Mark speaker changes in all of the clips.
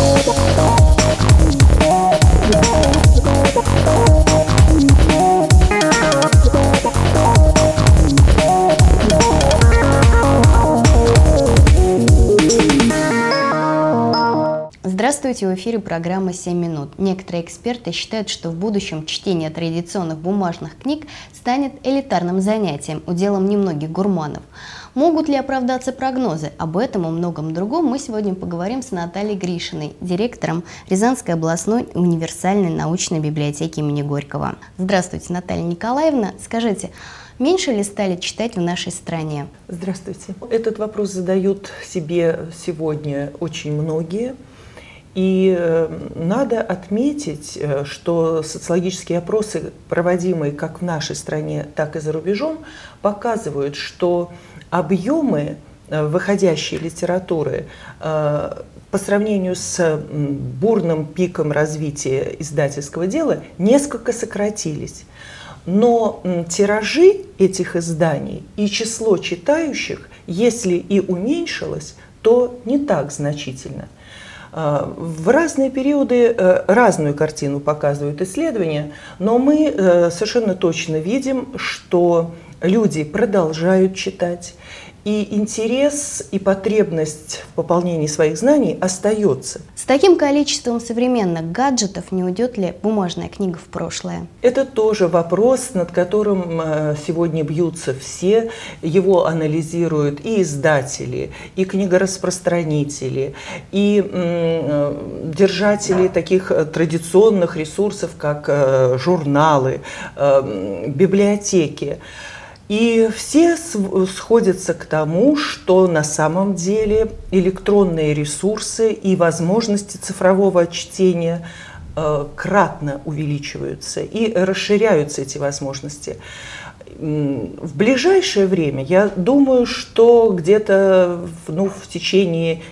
Speaker 1: Здравствуйте, в эфире программа «7 минут». Некоторые эксперты считают, что в будущем чтение традиционных бумажных книг станет элитарным занятием, уделом немногих гурманов. Могут ли оправдаться прогнозы? Об этом и многом другом мы сегодня поговорим с Натальей Гришиной, директором Рязанской областной универсальной научной библиотеки имени Горького. Здравствуйте, Наталья Николаевна. Скажите, меньше ли стали читать в нашей стране?
Speaker 2: Здравствуйте. Этот вопрос задают себе сегодня очень многие. И надо отметить, что социологические опросы, проводимые как в нашей стране, так и за рубежом, показывают, что объемы выходящей литературы по сравнению с бурным пиком развития издательского дела несколько сократились. Но тиражи этих изданий и число читающих, если и уменьшилось, то не так значительно. В разные периоды разную картину показывают исследования, но мы совершенно точно видим, что люди продолжают читать, и интерес и потребность в пополнении своих знаний остается.
Speaker 1: С таким количеством современных гаджетов не уйдет ли бумажная книга в прошлое?
Speaker 2: Это тоже вопрос, над которым сегодня бьются все. Его анализируют и издатели, и книгораспространители, и держатели таких традиционных ресурсов, как журналы, библиотеки. И все сходятся к тому, что на самом деле электронные ресурсы и возможности цифрового чтения кратно увеличиваются и расширяются эти возможности. В ближайшее время, я думаю, что где-то в течение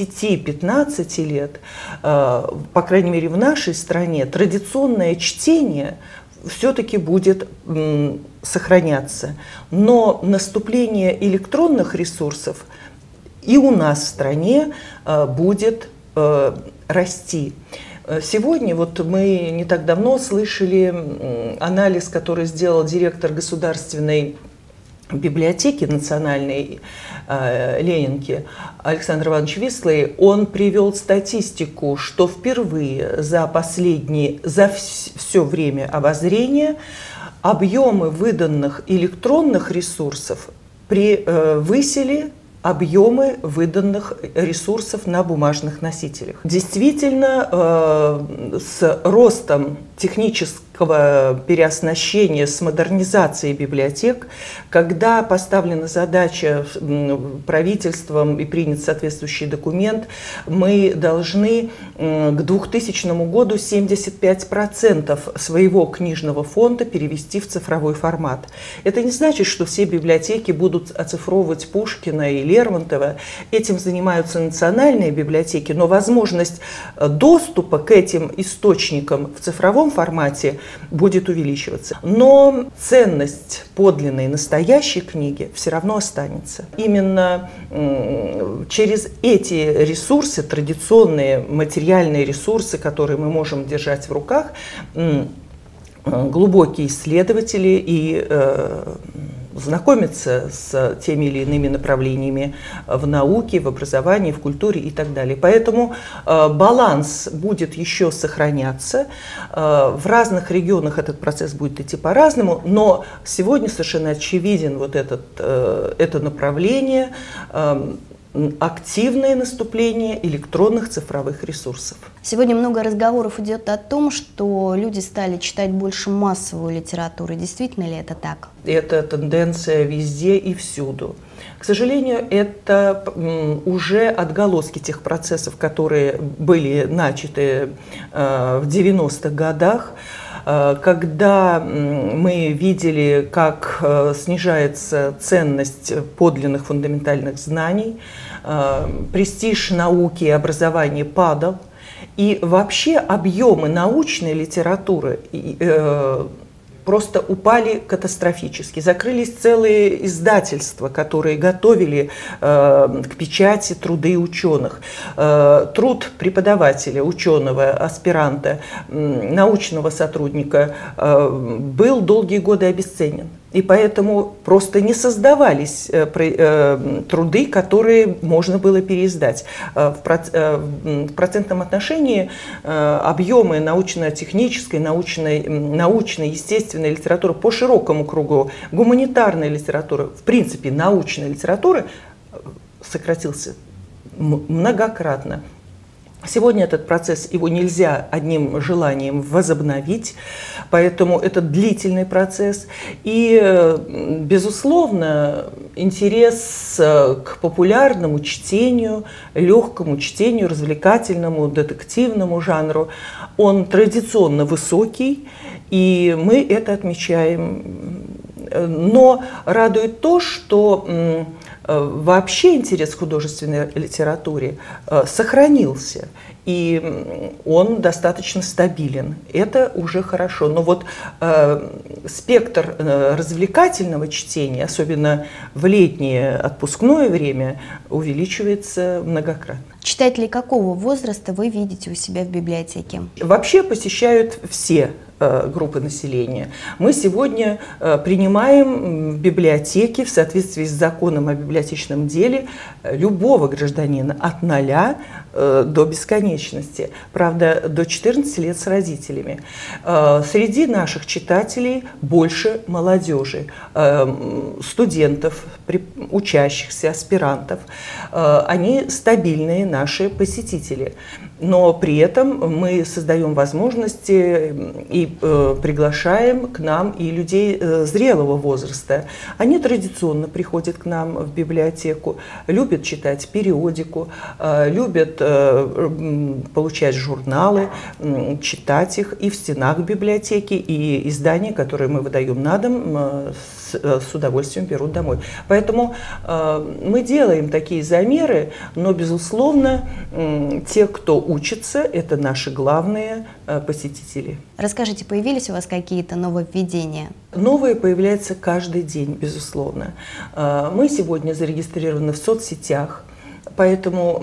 Speaker 2: 10-15 лет, по крайней мере в нашей стране, традиционное чтение все-таки будет сохраняться. Но наступление электронных ресурсов и у нас в стране будет расти. Сегодня мы не так давно слышали анализ, который сделал директор Государственной библиотеки национальной Ленинки Александр Иванович Вислый. Он привел статистику, что впервые за все время обозрения объемы выданных электронных ресурсов превысили объемы выданных ресурсов на бумажных носителях. Действительно, с ростом технического переоснащения, с модернизацией библиотек, когда поставлена задача правительством и принят соответствующий документ, мы должны к 2000 году 75% своего книжного фонда перевести в цифровой формат. Это не значит, что все библиотеки будут оцифровывать Пушкина и Лермонтова. Этим занимаются национальные библиотеки, но возможность доступа к этим источникам в цифровом формате будет увеличиваться. Но ценность подлинной, настоящей книги все равно останется. Именно через эти ресурсы, традиционные материальные ресурсы, которые мы можем держать в руках, глубокие исследователи и знакомиться с теми или иными направлениями в науке, в образовании, в культуре и так далее. Поэтому баланс будет еще сохраняться. В разных регионах этот процесс будет идти по-разному, но сегодня совершенно очевиден это направление, активное наступление электронных цифровых ресурсов.
Speaker 1: Сегодня много разговоров идет о том, что люди стали читать больше массовую литературу. Действительно ли это так?
Speaker 2: Это тенденция везде и всюду. К сожалению, это уже отголоски тех процессов, которые были начаты в 90-х годах, когда мы видели, как снижается ценность подлинных фундаментальных знаний, престиж науки и образования падал, и вообще объемы научной литературы просто упали катастрофически. Закрылись целые издательства, которые готовили к печати труды ученых. Труд преподавателя, ученого, аспиранта, научного сотрудника был долгие годы обесценен. И поэтому просто не создавались труды, которые можно было переиздать. В процентном отношении объемы научно-технической, научной, естественной литературы по широкому кругу, гуманитарной литературы, в принципе, научной литературы сократился многократно. Сегодня этот процесс, его нельзя одним желанием возобновить, поэтому это длительный процесс. И, безусловно, интерес к популярному чтению, легкому чтению, развлекательному, детективному жанру, он традиционно высокий, и мы это отмечаем. Но радует то, что вообще интерес к художественной литературе сохранился, и он достаточно стабилен. Это уже хорошо. Но вот спектр развлекательного чтения, особенно в летнее отпускное время, увеличивается многократно.
Speaker 1: Читателей какого возраста вы видите у себя в библиотеке?
Speaker 2: Вообще посещают все группы населения. Мы сегодня принимаем в библиотеке в соответствии с законом о библиотечном деле любого гражданина от 0 до бесконечности. Правда, до 14 лет с родителями. Среди наших читателей больше молодежи, студентов, учащихся, аспирантов. Они стабильные наши посетители. Но при этом мы создаем возможности и приглашаем к нам и людей зрелого возраста. Они традиционно приходят к нам в библиотеку, любят читать периодику, любят получать журналы, читать их и в стенах библиотеки, и издания, которые мы выдаем на дом, с удовольствием берут домой. Поэтому мы делаем такие замеры, но, безусловно, те, кто учится, это наши главные посетители.
Speaker 1: Расскажите, появились у вас какие-то нововведения?
Speaker 2: Новые появляются каждый день, безусловно. Мы сегодня зарегистрированы в соцсетях. Поэтому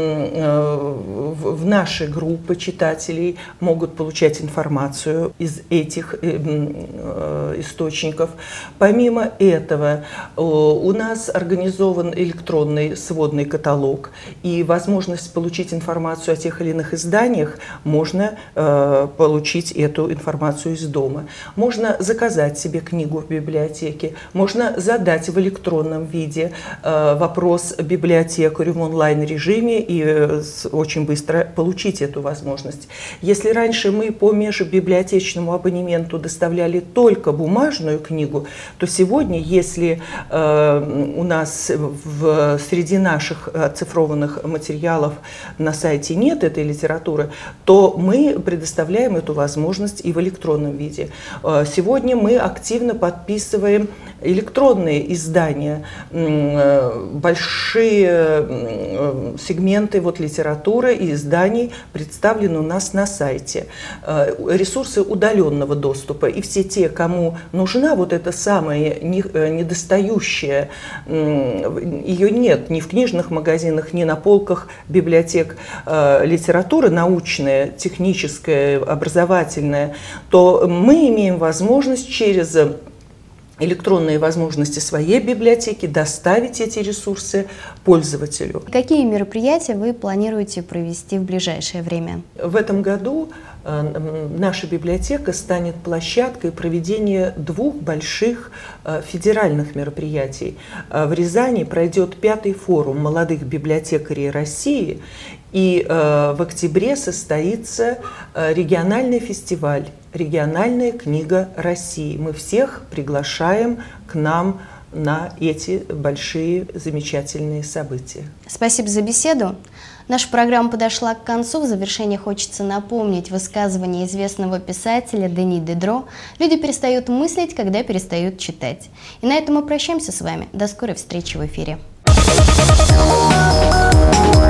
Speaker 2: в наши группы читателей могут получать информацию из этих источников. Помимо этого, у нас организован электронный сводный каталог, и возможность получить информацию о тех или иных изданиях можно получить эту информацию из дома. Можно заказать себе книгу в библиотеке, можно задать в электронном виде вопрос библиотекарю в онлайн-режиме и очень быстро получить эту возможность. Если раньше мы по межбиблиотечному абонементу доставляли только бумажную книгу, то сегодня, если у нас среди наших оцифрованных материалов на сайте нет этой литературы, то мы предоставляем эту возможность и в электронном виде. Сегодня мы активно подписываем электронные издания, большие сегменты литературы и изданий представлены у нас на сайте. Ресурсы удаленного доступа, и все те, кому нужна эта самая недостающая, ее нет ни в книжных магазинах, ни на полках библиотек, литература научная, техническая, образовательная, то мы имеем возможность через электронные возможности своей библиотеки доставить эти ресурсы пользователю.
Speaker 1: Какие мероприятия вы планируете провести в ближайшее время?
Speaker 2: В этом году наша библиотека станет площадкой проведения 2 больших федеральных мероприятий. В Рязани пройдет 5-й форум молодых библиотекарей России, и в октябре состоится региональный фестиваль «Региональная книга России». Мы всех приглашаем к нам на эти большие замечательные события.
Speaker 1: Спасибо за беседу. Наша программа подошла к концу. В завершение хочется напомнить высказывание известного писателя Дени Дидро: «Люди перестают мыслить, когда перестают читать». И на этом мы прощаемся с вами. До скорой встречи в эфире.